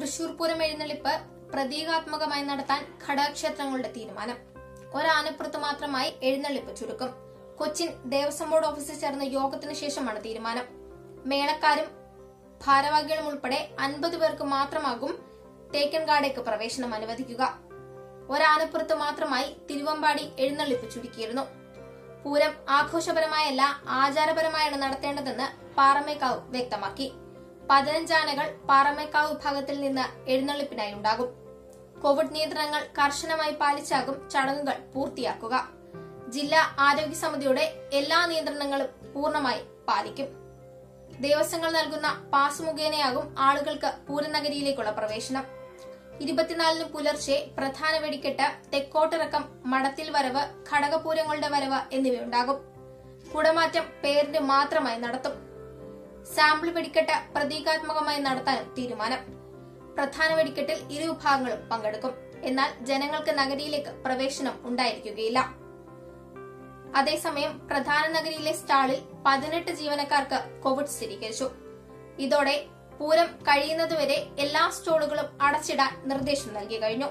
തൃശൂർ പൂരം എഴുന്നള്ളിപ്പ് പ്രതീകാത്മകമായി നടത്താൻ ഘടകക്ഷേത്രങ്ങളുടെ തീരുമാനം. ഒരാനപ്പുറത്ത് മാത്രമായി എഴുന്നള്ളിപ്പ് ചുരുക്കും. കൊച്ചിൻ ദേവസ്വം ബോർഡ് ഓഫീസിൽ ചേർന്ന യോഗത്തിന് ശേഷമാണ് തീരുമാനം. മേളക്കാരും ഭാരവാഹികളും ഉൾപ്പെടെ 50 പേർക്ക് മാത്രമാകും തേക്കൻകാടേക്ക് പ്രവേശനം അനുവദിക്കുക. ഒരാനപ്പുറത്ത് മാത്രമായി തിരുവമ്പാടി എഴുന്നള്ളിപ്പ് ചുരുക്കിയിരുന്നു. പൂരം ആഘോഷപരമായല്ല, ആചാരപരമായാണ് നടത്തേണ്ടതെന്ന് പാറമേക്കാവ് വ്യക്തമാക്കി. 15 ആനകൾ പാറമേക്കാവ് വിഭാഗത്തിൽ നിന്ന് എഴുന്നള്ളിപ്പിനായി ഉണ്ടാകും. കോവിഡ് നിയന്ത്രണങ്ങൾ കർശനമായി പാലിച്ചാകും ചടങ്ങുകൾ പൂർത്തിയാക്കുക. ജില്ലാ ആരോഗ്യ സമിതിയുടെ എല്ലാ നിയന്ത്രണങ്ങളും പൂർണ്ണമായി പാലിക്കും. ദേവസ്വങ്ങൾ നൽകുന്ന പാസ് മുഖേനയാകും ആളുകൾക്ക് പൂരനഗരിയിലേക്കുള്ള പ്രവേശനം. 24-ന് പുലർച്ചെ പ്രധാന വെടിക്കെട്ട്, തെക്കോട്ടിറക്കം, മടത്തിൽ വരവ്, ഘടകപൂരങ്ങളുടെ വരവ് എന്നിവയുണ്ടാകും. കുടമാറ്റം പേരിന് മാത്രമായി നടത്തും. സാമ്പിൾ വെടിക്കെട്ട് പ്രതീകാത്മകമായി നടത്താനും തീരുമാനം. പ്രധാന വെടിക്കെട്ടിൽ ഇരുവിഭാഗങ്ങളും പങ്കെടുക്കും. എന്നാൽ ജനങ്ങൾക്ക് നഗരിയിലേക്ക് പ്രവേശനം ഉണ്ടായിരിക്കുകയില്ല. അതേസമയം പ്രധാന നഗരിയിലെ സ്റ്റാളിൽ 18 ജീവനക്കാർക്ക് കോവിഡ് സ്ഥിരീകരിച്ചു. ഇതോടെ പൂരം കഴിയുന്നതുവരെ എല്ലാ സ്റ്റോളുകളും അടച്ചിടാൻ നിർദ്ദേശം നൽകി കഴിഞ്ഞു.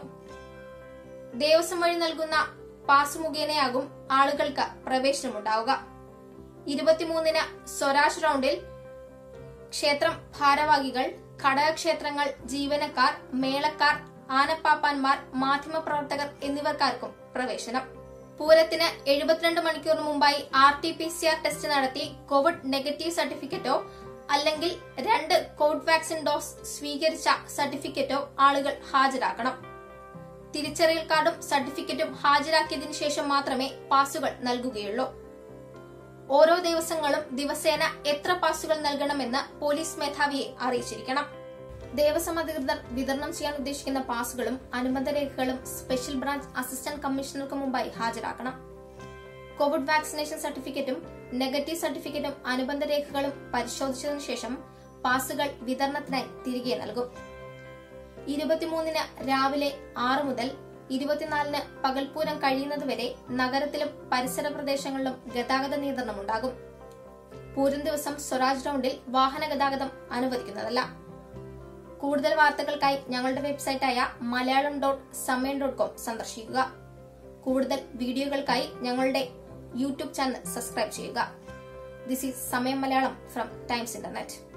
ദേവസ്വം വഴി നൽകുന്ന പാസ് മുഖേനയാകും ആളുകൾക്ക് പ്രവേശനമുണ്ടാവുക. 23-ന് സ്വരാജ് റൌണ്ടിൽ ക്ഷേത്രം ഭാരവാഹികൾ, ഘടകക്ഷേത്രങ്ങൾ, ജീവനക്കാർ, മേളക്കാർ, ആനപ്പാപ്പാന്മാർ, മാധ്യമപ്രവർത്തകർ എന്നിവർക്കാർക്കും പ്രവേശനം. പൂരത്തിന് 72 മണിക്കൂർ മുമ്പായി RT-PCR ടെസ്റ്റ് നടത്തി കോവിഡ് നെഗറ്റീവ് സർട്ടിഫിക്കറ്റോ അല്ലെങ്കിൽ 2 കോവിഡ് വാക്സിൻ ഡോസ് സ്വീകരിച്ച സർട്ടിഫിക്കറ്റോ ആളുകൾ ഹാജരാക്കണം. തിരിച്ചറിയൽ കാർഡും സർട്ടിഫിക്കറ്റും ഹാജരാക്കിയതിനു ശേഷം മാത്രമേ പാസുകൾ നൽകുകയുള്ളൂ. ഓരോ ദിവസങ്ങളും ദിവസേന എത്ര പാസുകൾ നൽകണമെന്ന് പോലീസ് മേധാവിയെ അറിയിച്ചിരിക്കണം. ദേവസ്വം അധികൃതർ വിതരണം ചെയ്യാൻ ഉദ്ദേശിക്കുന്ന പാസുകളും അനുബന്ധ രേഖകളും സ്പെഷ്യൽ ബ്രാഞ്ച് അസിസ്റ്റന്റ് കമ്മീഷണർക്ക് മുമ്പായി ഹാജരാക്കണം. കോവിഡ് വാക്സിനേഷൻ സർട്ടിഫിക്കറ്റും നെഗറ്റീവ് സർട്ടിഫിക്കറ്റും അനുബന്ധ രേഖകളും പരിശോധിച്ചതിനു ശേഷം പാസുകൾ വിതരണത്തിനായി തിരികെ നൽകും. 23-ന് രാവിലെ 6 മുതൽ 24-ന് പകൽപൂരം കഴിയുന്നതുവരെ നഗരത്തിലും പരിസര പ്രദേശങ്ങളിലും ഗതാഗത നിയന്ത്രണമുണ്ടാകും. പൂരം ദിവസം സ്വരാജ് റൌണ്ടിൽ വാഹന ഗതാഗതം അനുവദിക്കുന്നതല്ല. കൂടുതൽ വാർത്തകൾക്കായി ഞങ്ങളുടെ വെബ്സൈറ്റായ malayalam.samayam.com സന്ദർശിക്കുക. കൂടുതൽ വീഡിയോകൾക്കായി ഞങ്ങളുടെ യൂട്യൂബ് ചാനൽ സബ്സ്ക്രൈബ് ചെയ്യുക. This is Samayam Malayalam from times internet.